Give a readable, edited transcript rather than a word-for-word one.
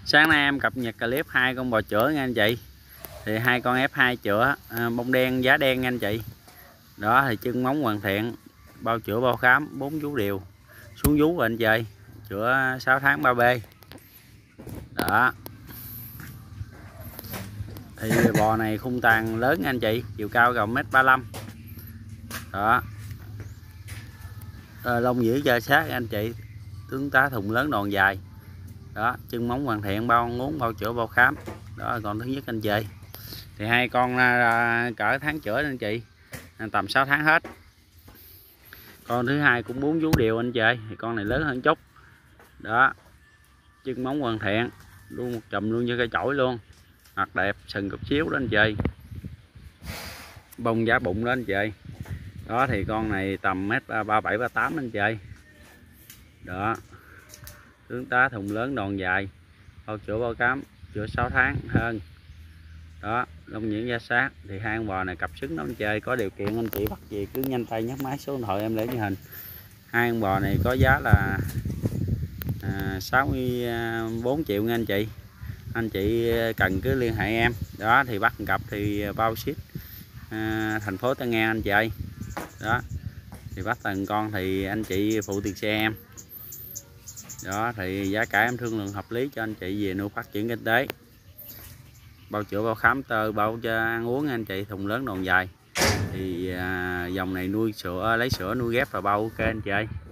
Sáng nay em cập nhật clip hai con bò chữa nha anh chị. Thì hai con F2 chữa bông đen giá đen nha anh chị. Đó thì chân móng hoàn thiện, bao chữa bao khám, 4 vú đều xuống vú rồi anh chị. Chữa 6 tháng 3B. Đó. Thì bò này khung tàn lớn nha anh chị, chiều cao gần 1m35. Đó. Lông dữ da sát nha anh chị, tướng tá thùng lớn đòn dài. Đó, chân móng hoàn thiện, bao ăn uống, bao chữa bao khám. Đó là con thứ nhất anh chị. Thì hai con cỡ tháng chữa anh chị, tầm 6 tháng hết. Con thứ hai cũng 4 vú đều anh chị, thì con này lớn hơn chút. Đó, chân móng hoàn thiện luôn, một chùm luôn như cây chổi luôn, mặt đẹp, sừng cục xíu đó anh chị, bông giá bụng đó anh chị. Đó thì con này tầm mét 37 38 anh chị. Đó, tướng tá thùng lớn đòn dài, bao chữa bao cám, chữa 6 tháng hơn. Đó, lông nhuyễn da sát. Thì hai con bò này cặp xứng lắm anh chơi, có điều kiện anh chị bắt gì cứ nhanh tay nhấc máy, số điện thoại em để trên hình. Hai con bò này có giá là 64 triệu nha anh chị. Anh chị cần cứ liên hệ em. Đó thì bắt cặp thì bao ship thành phố Tân An anh chị ơi. Đó thì bắt từng con thì anh chị phụ tiền xe em. Đó thì giá cả em thương lượng hợp lý cho anh chị về nuôi phát triển kinh tế, bao chữa bao khám tơ, bao cho ăn uống anh chị, thùng lớn đòn dài. Thì dòng này nuôi sữa, lấy sữa nuôi ghép và bao ok anh chị ơi.